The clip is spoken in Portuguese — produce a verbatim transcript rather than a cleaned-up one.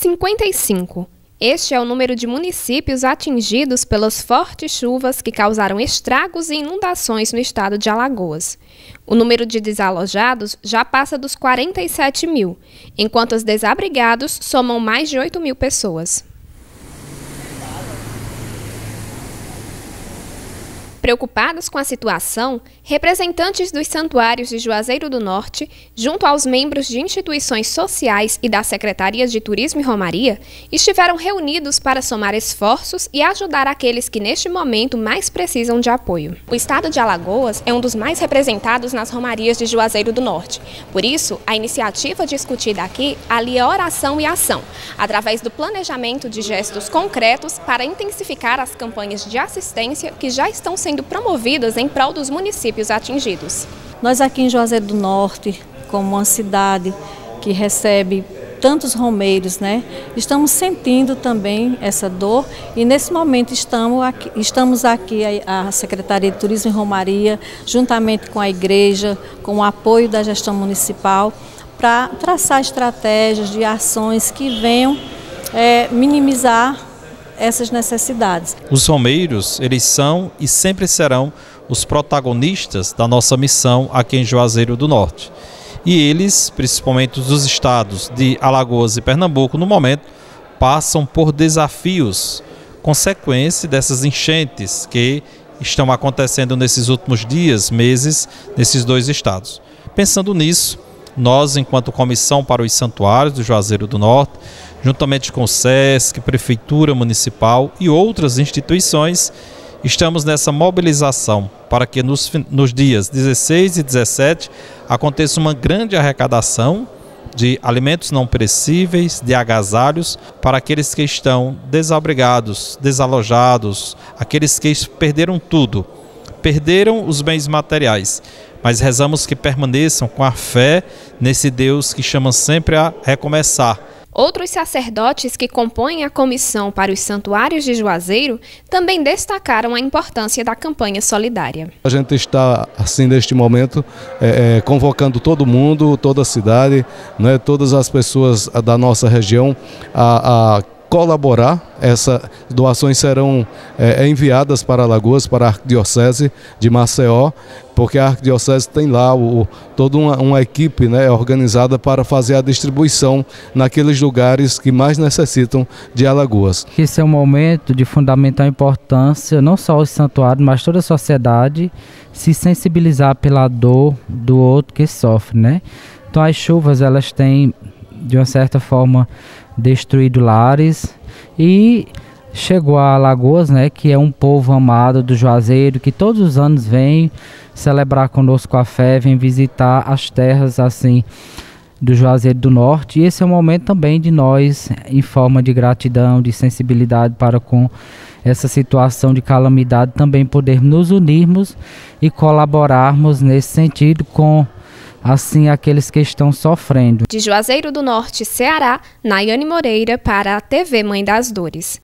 cinquenta e cinco. Este é o número de municípios atingidos pelas fortes chuvas que causaram estragos e inundações no estado de Alagoas. O número de desalojados já passa dos quarenta e sete mil, enquanto os desabrigados somam mais de oito mil pessoas. Preocupados com a situação, representantes dos santuários de Juazeiro do Norte, junto aos membros de instituições sociais e das secretarias de Turismo e Romaria, estiveram reunidos para somar esforços e ajudar aqueles que neste momento mais precisam de apoio. O estado de Alagoas é um dos mais representados nas romarias de Juazeiro do Norte. Por isso, a iniciativa discutida aqui alia oração e ação, através do planejamento de gestos concretos para intensificar as campanhas de assistência que já estão sendo promovidas em prol dos municípios atingidos. Nós aqui em Juazeiro do Norte, como uma cidade que recebe tantos romeiros, né, estamos sentindo também essa dor e nesse momento estamos aqui, estamos aqui a Secretaria de Turismo e Romaria, juntamente com a igreja, com o apoio da gestão municipal, para traçar estratégias de ações que venham é, minimizar essas necessidades. Os romeiros, eles são e sempre serão os protagonistas da nossa missão aqui em Juazeiro do Norte. E eles, principalmente dos estados de Alagoas e Pernambuco, no momento, passam por desafios, consequência dessas enchentes que estão acontecendo nesses últimos dias, meses, nesses dois estados. Pensando nisso, nós, enquanto Comissão para os Santuários do Juazeiro do Norte, juntamente com o SESC, Prefeitura Municipal e outras instituições, estamos nessa mobilização para que nos, nos dias dezesseis e dezessete aconteça uma grande arrecadação de alimentos não perecíveis, de agasalhos, para aqueles que estão desabrigados, desalojados, aqueles que perderam tudo, perderam os bens materiais. Mas rezamos que permaneçam com a fé nesse Deus que chama sempre a recomeçar. Outros sacerdotes que compõem a comissão para os santuários de Juazeiro também destacaram a importância da campanha solidária. A gente está, assim, neste momento, é, é, convocando todo mundo, toda a cidade, né, todas as pessoas da nossa região a, a colaborar. Essas doações serão é, enviadas para Alagoas, para a Arquidiocese de Maceió, porque a Arquidiocese tem lá o, toda uma, uma equipe, né, organizada para fazer a distribuição naqueles lugares que mais necessitam de Alagoas. Esse é um momento de fundamental importância, não só os santuários, mas toda a sociedade se sensibilizar pela dor do outro que sofre, né? Então as chuvas, elas têm, de uma certa forma, destruído lares e chegou a Alagoas, né, que é um povo amado do Juazeiro, que todos os anos vem celebrar conosco a fé, vem visitar as terras assim do Juazeiro do Norte. E esse é o momento também de nós, em forma de gratidão, de sensibilidade para com essa situação de calamidade, também podermos nos unirmos e colaborarmos nesse sentido com assim aqueles que estão sofrendo. De Juazeiro do Norte, Ceará, Nayane Moreira para a T V Mãe das Dores.